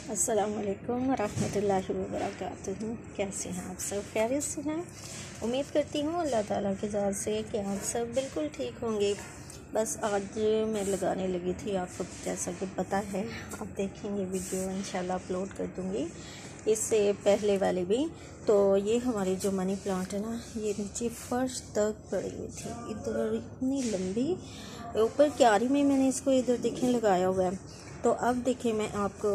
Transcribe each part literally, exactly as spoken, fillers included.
अस्सलाम वालेकुम रहमतुल्लाहि व बरकातुहू। कैसे हैं आप सब? खैरियत से हैं? उम्मीद करती हूँ अल्लाह ताला की ज़ात से कि आप सब बिल्कुल ठीक होंगे। बस आज मैं लगाने लगी थी, आपको जैसा कि पता है, आप देखेंगे वीडियो इंशाल्लाह अपलोड कर दूँगी, इससे पहले वाली भी। तो ये हमारी जो मनी प्लांट है ना, ये नीचे फर्श तक पड़ी हुई थी, इधर इतनी लंबी, ऊपर क्यारी में मैंने इसको इधर देखें लगाया हुआ है। तो अब देखिए मैं आपको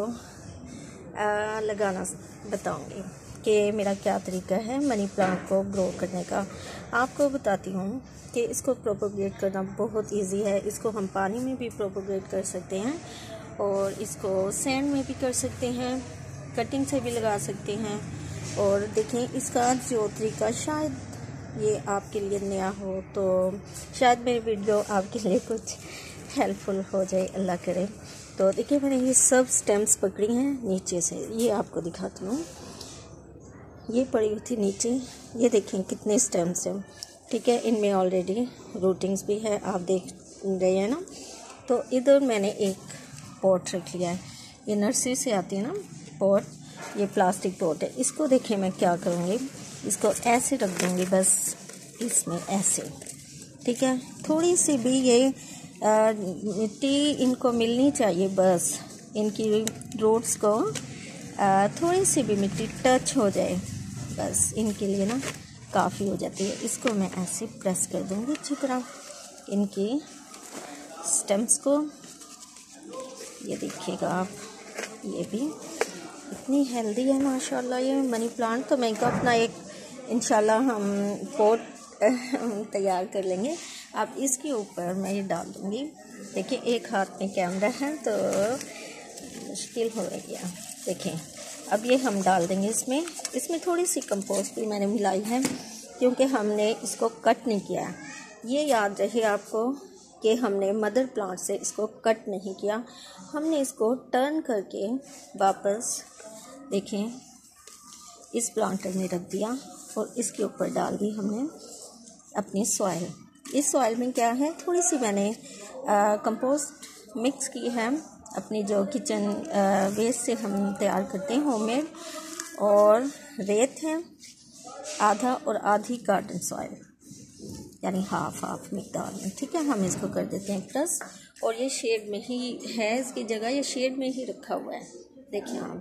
आ, लगाना बताऊंगी कि मेरा क्या तरीका है मनी प्लांट को ग्रो करने का। आपको बताती हूँ कि इसको प्रोपोगेट करना बहुत इजी है। इसको हम पानी में भी प्रोपोगेट कर सकते हैं और इसको सैंड में भी कर सकते हैं, कटिंग से भी लगा सकते हैं। और देखें इसका जो तरीका शायद ये आपके लिए नया हो, तो शायद मेरी वीडियो आपके लिए कुछ हेल्पफुल हो जाए, अल्लाह करे। तो देखिए मैंने ये सब स्टेम्स पकड़ी हैं नीचे से, ये आपको दिखाती हूँ। ये पड़ी हुई थी नीचे, ये देखें कितने स्टेम्स हैं, ठीक है। इनमें ऑलरेडी रूटिंग्स भी है, आप देख रहे हैं ना। तो इधर मैंने एक पॉट रख लिया है, ये नर्सरी से आती है ना पॉट, ये प्लास्टिक पॉट है। इसको देखें मैं क्या करूँगी, इसको ऐसे रख दूँगी बस इसमें ऐसे, ठीक है। थोड़ी सी भी ये आ, मिट्टी इनको मिलनी चाहिए, बस इनकी रूट्स को आ, थोड़ी सी भी मिट्टी टच हो जाए, बस इनके लिए ना काफ़ी हो जाती है। इसको मैं ऐसे प्रेस कर दूँगी अच्छी तरह इनकी स्टेम्स को। ये देखिएगा आप, ये भी इतनी हेल्दी है माशाल्लाह ये मनी प्लांट। तो मैं इनको अपना एक इंशाल्लाह हम पॉट तैयार कर लेंगे। अब इसके ऊपर मैं ये डाल दूँगी। देखिए एक हाथ में कैमरा है तो मुश्किल हो रही है। देखें अब ये हम डाल देंगे इसमें। इसमें थोड़ी सी कंपोस्ट भी मैंने मिलाई है क्योंकि हमने इसको कट नहीं किया है। ये याद रहे आपको कि हमने मदर प्लांट से इसको कट नहीं किया, हमने इसको टर्न करके वापस देखें इस प्लांटर में रख दिया और इसके ऊपर डाल दी हमने अपनी सॉइल। इस सॉइल में क्या है, थोड़ी सी मैंने कंपोस्ट मिक्स की है अपनी जो किचन वेस्ट से हम तैयार करते हैं होममेड, और रेत है आधा और आधी गार्डन सॉइल, यानी हाफ हाफ मिकदार में, ठीक है। हम इसको कर देते हैं प्लस, और ये शेड में ही है, इसकी जगह ये शेड में ही रखा हुआ है, देखिए आप।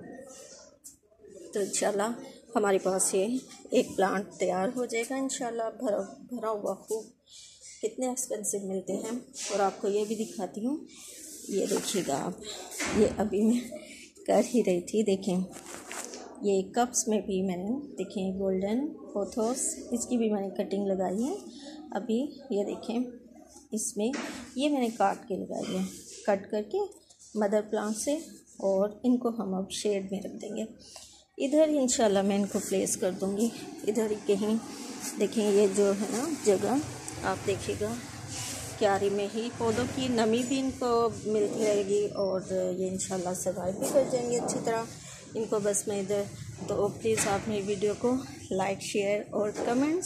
तो इंशाल्लाह हमारे पास ये एक प्लांट तैयार हो जाएगा इंशाल्लाह, भरा भरा हुआ खूब। कितने एक्सपेंसिव मिलते हैं। और आपको ये भी दिखाती हूँ, ये देखिएगा आप, ये अभी मैं कर ही रही थी। देखें ये कप्स में भी मैंने देखें गोल्डन पोथोस, इसकी भी मैंने कटिंग लगाई है अभी। ये देखें इसमें ये मैंने काट के लगाई है, कट करके मदर प्लांट से, और इनको हम अब शेड में रख देंगे। इधर इंशाल्लाह मैं इनको प्लेस कर दूँगी, इधर ही कहीं। देखें ये जो है ना जगह, आप देखिएगा क्यारी में ही पौधों की नमी भी इनको मिलती रहेगी और ये इंशाल्लाह सर्वाइव भी कर जाएंगे अच्छी तरह। इनको बस मैं इधर, तो प्लीज़ आप मेरी वीडियो को लाइक शेयर और कमेंट्स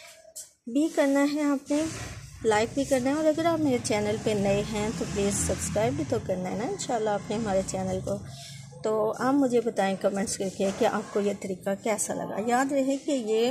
भी करना है, आपने लाइक भी करना है। और अगर आप मेरे चैनल पे नए हैं तो प्लीज़ सब्सक्राइब भी तो करना है ना इंशाल्लाह आपने हमारे चैनल को। तो आप मुझे बताएं कमेंट्स करके कि आपको ये तरीका कैसा लगा। याद रहे कि ये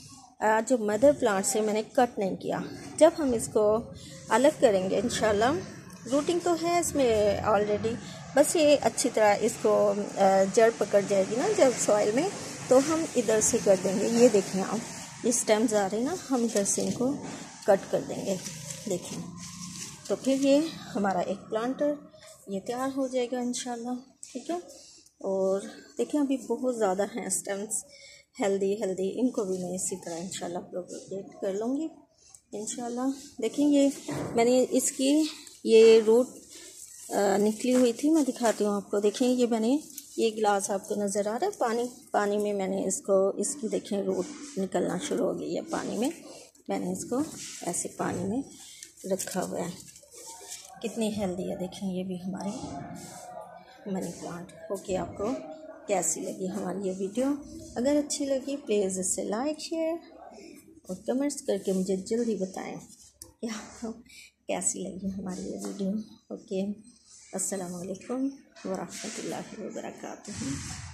जो मदर प्लांट से मैंने कट नहीं किया, जब हम इसको अलग करेंगे इंशाल्लाह, रूटिंग तो है इसमें ऑलरेडी, बस ये अच्छी तरह इसको जड़ पकड़ जाएगी ना जब सॉइल में, तो हम इधर से कर देंगे। ये देखें आप, ये स्टेम्स आ रही हैं ना, हम इधर से इनको कट कर देंगे, देखें। तो फिर ये हमारा एक प्लांटर ये तैयार हो जाएगा इंशाल्लाह, ठीक है। और देखिए अभी बहुत ज़्यादा हैं स्टेम्स, हेल्दी हेल्दी, इनको भी मैं इसी तरह इंशाल्लाह प्रोपोगेट कर लूँगी इंशाल्लाह। देखिए ये मैंने इसकी ये रूट निकली हुई थी, मैं दिखाती हूँ आपको। देखें ये मैंने, ये गिलास आपको नज़र आ रहा है पानी, पानी में मैंने इसको, इसकी देखें रूट निकलना शुरू हो गई है पानी में, मैंने इसको ऐसे पानी में रखा हुआ है। कितनी हेल्दी है देखें ये भी हमारी मनी प्लांट। ओके, आपको कैसी लगी हमारी ये वीडियो? अगर अच्छी लगी प्लीज़ इसे लाइक शेयर और कमेंट्स करके मुझे जल्दी बताएं क्या कैसी लगी हमारी ये वीडियो। ओके। अस्सलामु अलैकुम व रहमतुल्लाहि व बरकातुहू।